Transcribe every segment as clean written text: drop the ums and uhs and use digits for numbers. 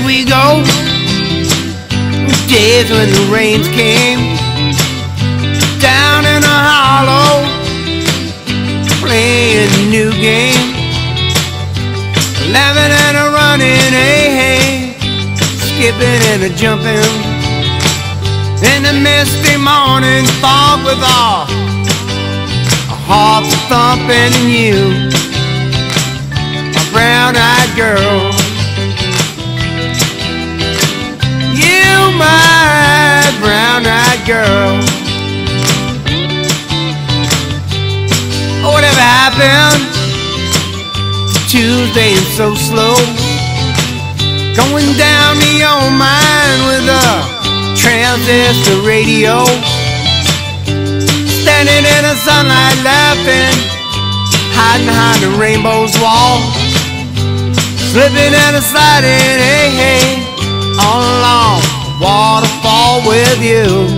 we go. Days when the rains came down in a hollow, playing a new game, laughing and a running, hey, hey, skipping and a jumping in the misty morning fog with our hearts thumping. And you, a brown-eyed girl, you, my brown-eyed girl. Oh, whatever happened Tuesday and so slow, going down to your mind with a transistor radio, standing in the sunlight laughing, hiding behind the rainbow's wall, slipping and sliding, hey, hey, all along the waterfall with you,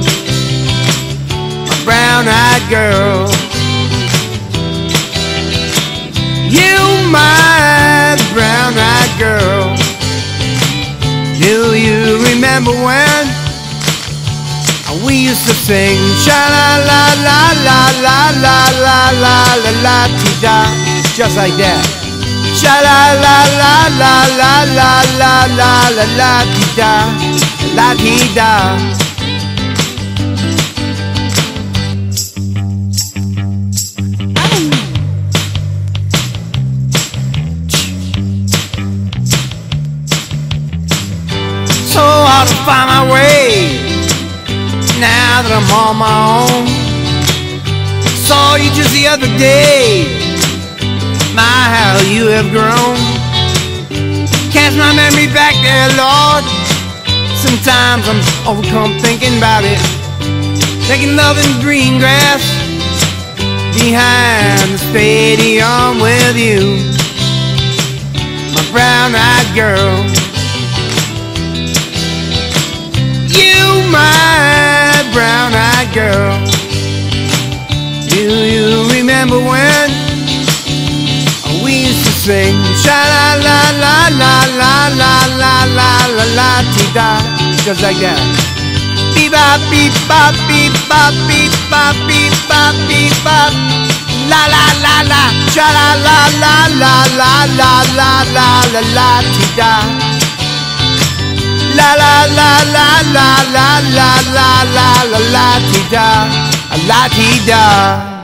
a brown-eyed girl. You, my brown-eyed girl. Do you remember when we used to sing sha-la-la-la-la-la-la-la-la-la-la-la-ti-da, just like that. Sha-la-la-la-la-la-la-la-la-la-ti-da, la-ti-da. So hard to find my way now that I'm on my own. Saw you just the other day, my how you have grown. Cast my memory back there, Lord. Sometimes I'm overcome thinking about it, making love in green grass behind the stadium with you, my brown-eyed girl. My brown-eyed girl. Do you remember when we used to sing sha-la-la-la-la-la-la-la-la-la-la-ti-da, just like that. Beep-bop, beep-bop, beep-bop, beep-bop, beep-bop, beep-bop, la-la-la-la, sha-la-la-la-la-la-la-la-la-la-ti-da. La la la la la la la la la la la ti da, la ti da.